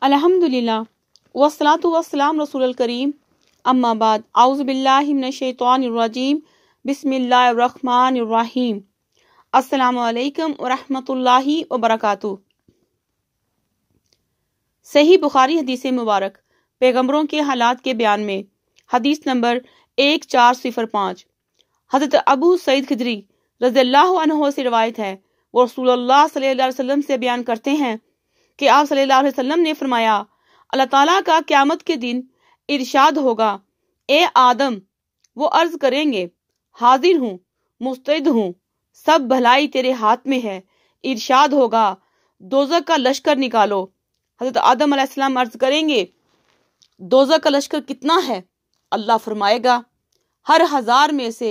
अल्हम्दुलिल्लाह वस्सलातु वस्सलाम रसूलुल करीम अम्मा बाद औज़ु बिल्लाहि मिनश शैतानिर रजीम बिस्मिल्लाहिर रहमानिर रहीम अस्सलामु अलैकुम व रहमतुल्लाहि व बरकातुहू। सही बुखारी हदीस मुबारक पैगंबरों के हालात के बयान में हदीस नंबर 1405 हज़रत अबू सईद खिदरी रज़ियल्लाहु अन्हु से रिवायत है। वो रसूलुल्लाह सल्लल्लाहु अलैहि वसल्लम से बयान करते हैं कि आप सल्लल्लाहु अलैहि वसल्लम ने फरमाया, अल्लाह ताला का क़यामत के दिन इरशाद होगा, ए आदम, वो अर्ज करेंगे, हाजिर हूँ, मुस्तैद हूँ, सब भलाई तेरे हाथ में है। इरशाद होगा, दोज़ख का लश्कर निकालो। हज़रत आदम अलैहिस्सलाम अर्ज करेंगे, दोज़ख का लश्कर कितना है? अल्लाह फरमाएगा, हर 1000 में से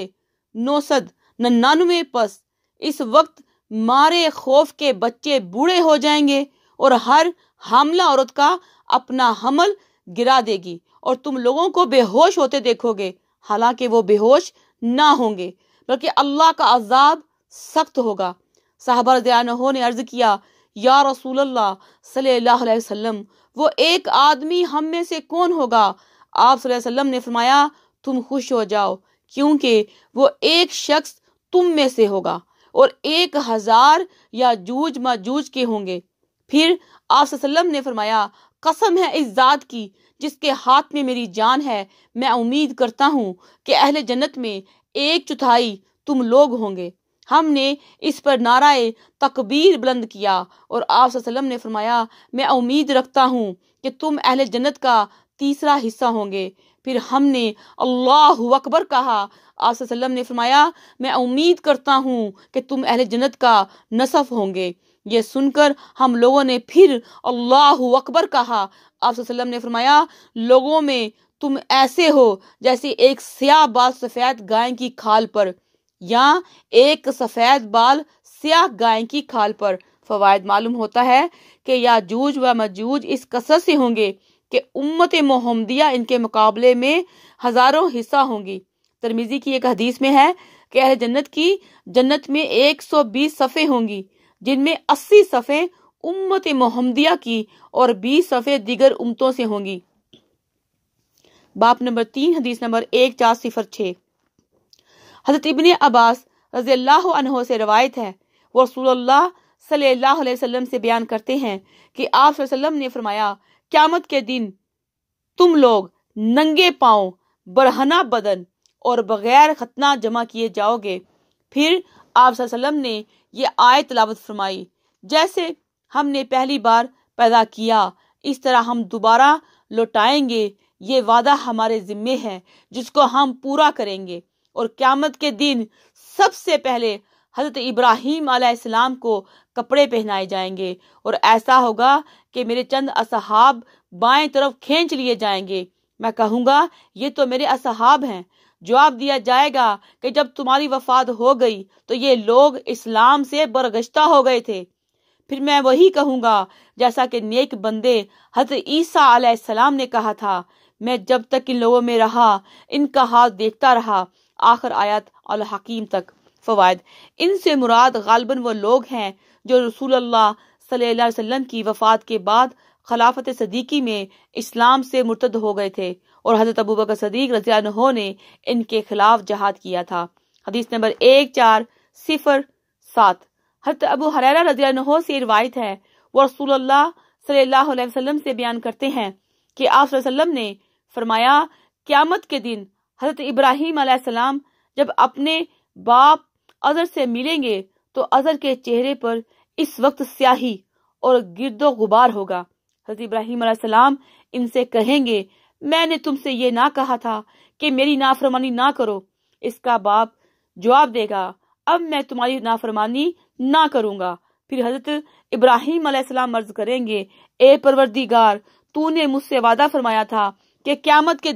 999 पस। इस वक्त मारे खौफ के बच्चे बूढ़े हो जाएंगे और हर हामला औरत का अपना हमल गिरा देगी और तुम लोगों को बेहोश होते देखोगे, हालांकि वो बेहोश ना होंगे, बल्कि अल्लाह का अजाब सख्त होगा। साहबा रज़ियल्लाहु ने अर्ज किया, या रसूलल्लाह सल्लल्लाहु अलैहि वसल्लम, वो एक आदमी हम में से कौन होगा? आप सल्लल्लाहु अलैहि वसल्लम ने फरमाया, तुम खुश हो जाओ, क्योंकि वो एक शख्स तुम में से होगा और 1000 याजूज माजूज के होंगे। फिर आप सल्लल्लाहु अलैहि वसल्लम ने फरमाया, कसम है इस जात की जिसके हाथ में मेरी जान है, मैं उम्मीद करता हूँ कि अहले जन्नत में 1/4 तुम लोग होंगे। हमने इस पर नाराए तकबीर बुलंद किया और आप सल्लल्लाहु अलैहि वसल्लम ने फरमाया, मैं उम्मीद रखता हूँ कि तुम अहले जन्नत का 3रा हिस्सा होंगे। फिर हमने अल्लाहु अकबर कहा। आप सल्लल्लाहु अलैहि वसल्लम ने फरमाया, मैं उम्मीद करता हूँ कि तुम अहले जन्नत का नसफ होंगे। ये सुनकर हम लोगों ने फिर अल्लाहु अकबर कहा। आप सल्लल्लाहु अलैहि वसल्लम ने फरमाया, लोगों में तुम ऐसे हो जैसे एक स्याह बाल सफेद गाय की खाल पर या एक सफेद बाल स्याह गाय की खाल पर। फवायद मालूम होता है कि याजूज व मजूज इस कसरत से होंगे कि उम्मत मोहम्मदिया इनके मुकाबले में हजारों हिस्सा होंगी। तिरमिज़ी की एक हदीस में है कि अहले जन्नत की जन्नत में 120 सफ़े होंगी, जिनमें 80 सफ़े उम्मत मोहम्मदिया की और 20 सफ़े दीगर उम्मतों से होंगी। बाप नंबर 3 हदीस नंबर 1406 हज़रत इब्ने अब्बास रज़ियल्लाहु अन्हु से रवायत है। वो रसूलुल्लाह सल्लल्लाहु अलैहि वसल्लम से बयान करते हैं कि आप सल्लल्लाहु अलैहि वसल्लम ने फरमाया, क़यामत के दिन तुम लोग नंगे पांव, बरहना बदन और बगैर खतना जमा किए जाओगे। फिर आप सल्लल्लाहु अलैहि वसल्लम ने ये आयत तिलावत फरमाई, जैसे हमने पहली बार पैदा किया इस तरह हम दोबारा लौटाएंगे। ये वादा हमारे जिम्मे है जिसको हम पूरा करेंगे। और क़यामत के दिन सबसे पहले हज़रत इब्राहीम अलैहिस्सलाम को कपड़े पहनाए जाएंगे और ऐसा होगा कि मेरे चंद असहाब बाएं तरफ खींच लिए जाएंगे। मैं कहूँगा, ये तो मेरे असहाब हैं। जवाब दिया जाएगा कि जब तुम्हारी वफात हो गई तो ये लोग इस्लाम से बरगश्ता हो गए थे। फिर मैं वही कहूँगा जैसा कि नेक बंदे हज़रत ईसा अलैहिस्सलाम ने कहा था, मैं जब तक इन लोगों में रहा इनका हाल देखता रहा। आखिर आयत अल हकीम तक। फवायद, इनसे मुराद गालिबन वो लोग हैं जो रसूलुल्लाह सल्लल्लाहु अलैहि वसल्लम की वफात के बाद खिलाफत सदीकी में इस्लाम से मुर्तद हो गए थे और हज़रत अबू बकर सदीक रज़ियल्लाहु अन्हु ने इनके खिलाफ जहाद किया था। हदीस नंबर 1407 हज़रत अबू हुरैरा रज़ियल्लाहु अन्हु से रिवायत है। वो रसूलुल्लाह सल्लल्लाहु अलैहि वसल्लम से बयान करते हैं कि आप सल्लल्लाहु अलैहि वसल्लम ने फरमाया, क़यामत के दिन हज़रत इब्राहीम अलैहिस्सलाम जब अपने बाप अज़र से मिलेंगे तो अज़र के चेहरे पर इस वक्त स्याही और गिरदो गुबार होगा। हज़रत इब्राहीम अलैहिस्सलाम इनसे कहेंगे, मैंने तुमसे ये ना कहा था कि मेरी नाफरमानी ना करो। इसका बाप जवाब देगा, अब मैं तुम्हारी नाफरमानी ना करूंगा। फिर हज़रत इब्राहीम अलैहिस्सलाम अर्ज करेंगे, ए परवरदिगार, तूने मुझसे वादा फरमाया था कि क़यामत के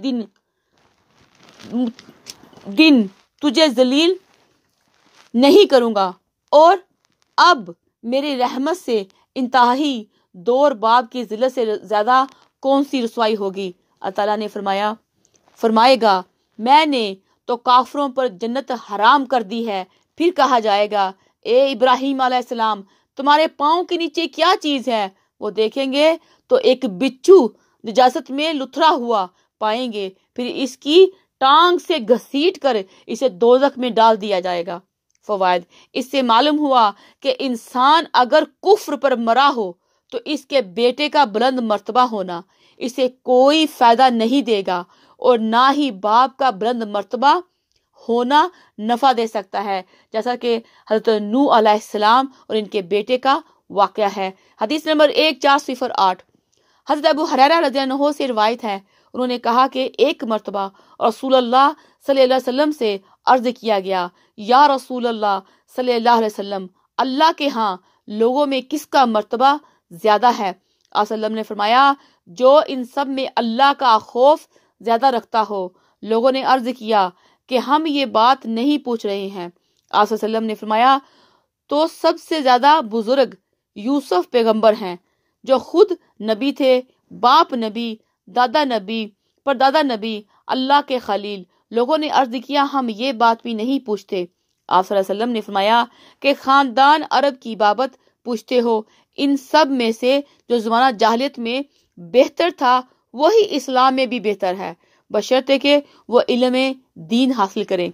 दिन तुझे जलील नहीं करूंगा और अब मेरी रहमत से इंतहाई दौर बाप की जिल्लत से ज्यादा कौन सी रसवाई होगी? अल्लाह ताला ने फरमाएगा, मैंने तो काफिरों पर जन्नत हराम कर दी है। फिर कहा जाएगा, ए इब्राहीम अलैहिस्सलाम, तुम्हारे पाँव के नीचे क्या चीज है? वो देखेंगे تو ایک بچھو نجاست میں لتھڑا ہوا پائیں گے، پھر اس کی ٹانگ سے گھسیٹ کر اسے دوزخ میں ڈال دیا جائے گا۔ فوائد: اس سے معلوم ہوا کہ انسان اگر کفر پر مرا ہو تو اس کے بیٹے کا بلند مرتبہ ہونا اسے کوئی فائدہ نہیں دے گا، اور نہ ہی باپ کا بلند مرتبہ ہونا نفع دے سکتا ہے، جیسا کہ حضرت نوح علیہ السلام اور ان کے بیٹے کا واقعہ ہے۔ حدیث نمبر 1408، حضرت ابو ہریرہ رضی اللہ عنہ سے روایت ہے، انہوں نے کہا کہ ایک مرتبہ رسول اللہ صلی اللہ علیہ وسلم سے عرض کیا گیا، یا رسول اللہ صلی اللہ علیہ وسلم، اللہ کے ہاں لوگوں میں کس کا مرتبہ زیادہ ہے؟ آپ صلی اللہ علیہ وسلم نے فرمایا، جو ان سب میں اللہ کا خوف زیادہ رکھتا ہو۔ لوگوں نے عرض کیا کہ ہم یہ بات نہیں پوچھ رہے ہیں۔ آپ صلی اللہ علیہ وسلم نے فرمایا، تو سب سے زیادہ بزرگ یوسف پیغمبر ہیں، جو خود نبی تھے، باپ نبی، دادا نبی، پردادا نبی، اللہ کے خلیل۔ لوگوں نے عرض کیا، ہم یہ بات بھی نہیں پوچھتے۔ آپ صلی اللہ علیہ وسلم نے فرمایا کہ خاندان عرب کی بابت پوچھتے ہو، ان سب میں سے جو زمانہ جاہلیت میں بہتر تھا وہی اسلام میں بھی بہتر ہے، بشرطے کہ وہ علم دین حاصل کریں۔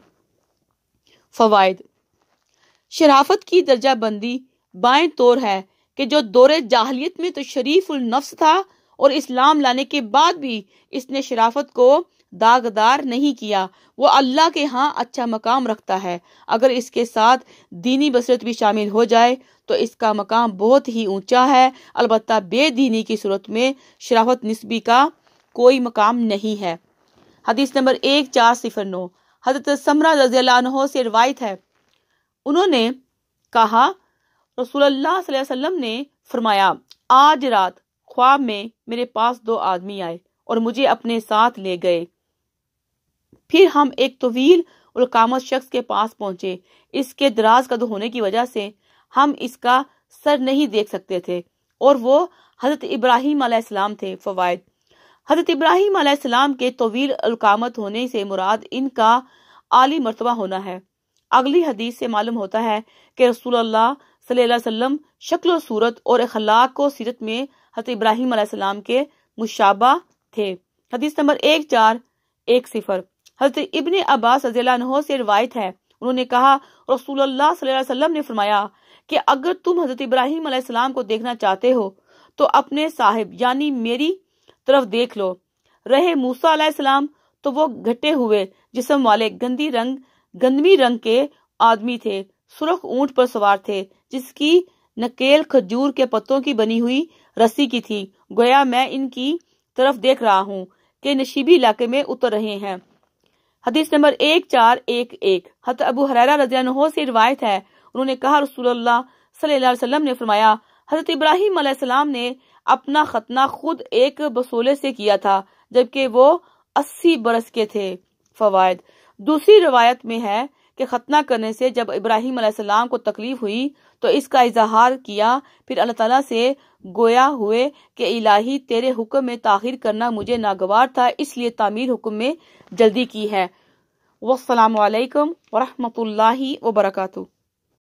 فوائد: شرافت کی درجہ بندی بائیں طور ہے کہ جو دور جاہلیت میں تو شریف النفس تھا اور اسلام لانے کے بعد بھی اس نے شرافت کو داغدار نہیں کیا، وہ اللہ کے ہاں اچھا مقام رکھتا ہے۔ اگر اس کے ساتھ دینی بصیرت بھی شامل ہو جائے تو اس کا مقام بہت ہی اونچا ہے، البتہ بے دینی کی صورت میں شرافت نسبی کا کوئی مقام نہیں ہے۔ حدیث نمبر 1409، حضرت سمرہ رضی اللہ عنہ سے روایت ہے، انہوں نے کہا، رسول اللہ صلی اللہ علیہ وسلم نے فرمایا، آج رات خواب میں میرے پاس 2 آدمی آئے اور مجھے اپنے ساتھ لے گئے۔ پھر ہم ایک طویل القامت شخص کے پاس پہنچے۔ اس کے دراز قد ہونے کی وجہ سے ہم اس کا سر نہیں دیکھ سکتے تھے، اور وہ حضرت ابراہیم علیہ السلام تھے۔ فوائد: حضرت ابراہیم علیہ السلام کے طویل القامت ہونے سے مراد ان کا عالی مرتبہ ہونا ہے۔ اگلی حدیث سے معلوم ہوتا ہے کہ رسول اللہ صلی اللہ علیہ وسلم شکل و صورت اور اخلاق و سیرت میں حضرت ابراہیم علیہ السلام کے مشابہ تھے۔ حدیث نمبر 1410، حضرت ابن عباس رضی اللہ عنہ سے روایت ہے، انہوں نے کہا، رسول اللہ صلی اللہ علیہ وسلم نے فرمایا کہ اگر تم حضرت ابراہیم علیہ السلام کو دیکھنا چاہتے ہو تو اپنے صاحب یعنی میری طرف دیکھ لو۔ رہے موسیٰ علیہ السلام تو وہ گھٹے ہوئے جسم والے گندمی رنگ کے آدمی تھے، سرخ اونٹ پر سوار تھے جس کی نکیل کھجور کے پتوں کی بنی ہوئی رسی کی تھی، گویا میں ان کی طرف دیکھ رہا ہوں کہ نشیبی علاقے میں اتر رہے ہیں۔ حدیث نمبر 1411، حضرت ابو ہریرہ رضی اللہ عنہ سے روایت ہے، انہوں نے کہا، رسول اللہ صلی اللہ علیہ وسلم نے فرمایا، حضرت ابراہیم علیہ السلام نے اپنا ختنہ خود ایک بسولے سے کیا تھا جبکہ وہ 80 برس کے تھے۔ فوائد: دوسری روایت میں ہے کہ ختنہ کرنے سے جب ابراہیم علیہ السلام کو تکلیف ہوئی تو اس کا اظہار کیا، پھر اللہ تعالیٰ سے گویا ہوئے کہ الہی تیرے حکم میں تاخیر کرنا مجھے ناگوار تھا، اس لیے تعمیر حکم میں جلدی کی ہے۔ والسلام علیکم ورحمۃ اللہ وبرکاتہ۔